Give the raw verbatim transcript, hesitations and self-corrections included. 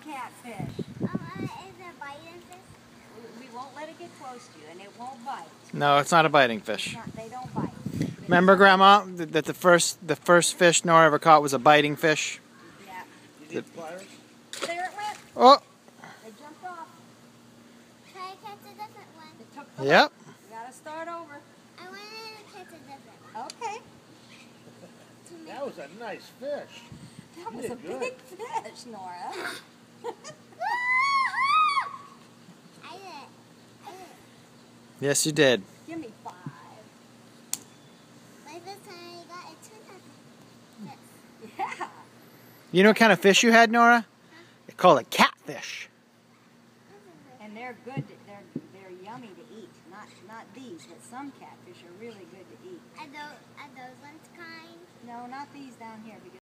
catfish. Oh, uh, is it biting fish? We, we won't let it get close to you, and it won't bite. No, it's not a biting It's fish. not, they don't bite. Remember, Grandma, that that the first the first fish Nora ever caught was a biting fish? Yeah. You need pliers? There it went. Oh, It jumped off. Try to catch a different one. It took the yep. You gotta start over. I want to catch a different one. Okay. That was a nice fish. That You was a did good. big fish, Nora. I did it. I did it. Yes, you did. Give me five. Like this time I got a two nothing. Yes. Yeah. You know what kind of fish you had, Nora? They call it catfish. And they're good. To, they're they're yummy to eat. Not not these, but some catfish are really good to eat. Are those, are those ones kind? No, not these down here because